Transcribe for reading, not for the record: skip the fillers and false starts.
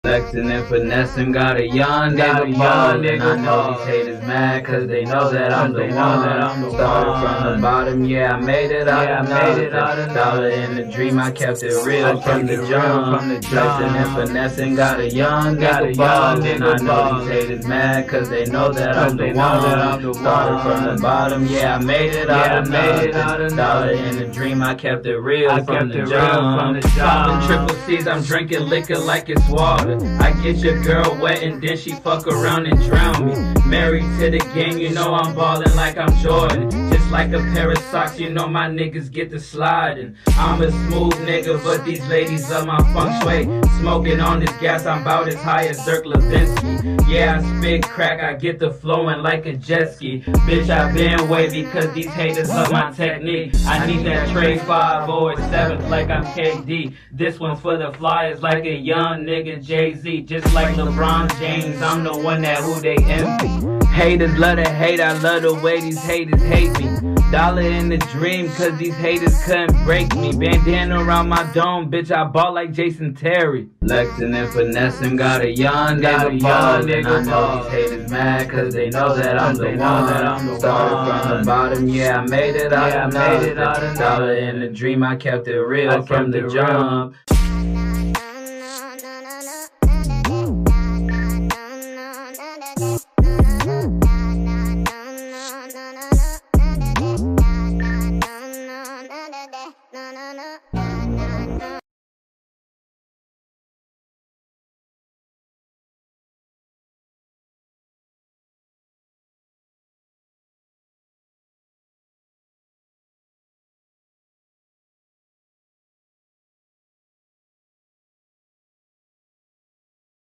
Flexing and finessing, got a young nigga ballin'. I know these haters mad cause they know that I'm the one. Started from the bottom, yeah, I made it out of nothing. Dollar in the dream, I kept it real from the jump. Flexing and finessing, got a young nigga ballin'. I know these haters mad cause they know that I'm the one. Started from the bottom, yeah, I made it out of nothing. Dollar in the dream, I kept it real from the jump. Poppin' triple C's, I'm drinking liquor like it's water. I get your girl wet and then she fuck around and drown me. Married to the game, you know I'm ballin' like I'm Jordan. Just like a pair of socks, you know my niggas get to sliding. I'm a smooth nigga, but these ladies love my feng shui. Smoking on this gas, I'm about as high as Dirk Levinsky. Yeah, I spit crack, I get the flowing like a jet ski. Bitch, I been wavy cause these haters love my technique. I need that tray 5 or 7 like I'm KD. This one's for the flyers like a young nigga Jay-Z. Just like LeBron James, I'm the one that who they envy. Haters love to hate, I love the way these haters hate me. Dollar in the dream, cause these haters couldn't break me. Bandana around my dome, bitch, I ball like Jason Terry. Flexing and finessing, got a young nigga ballin'. I know these haters mad cause they know that I'm the one. Started from the bottom, yeah, I made it out of nothing. Dollar in the dream, I kept it real from the jump.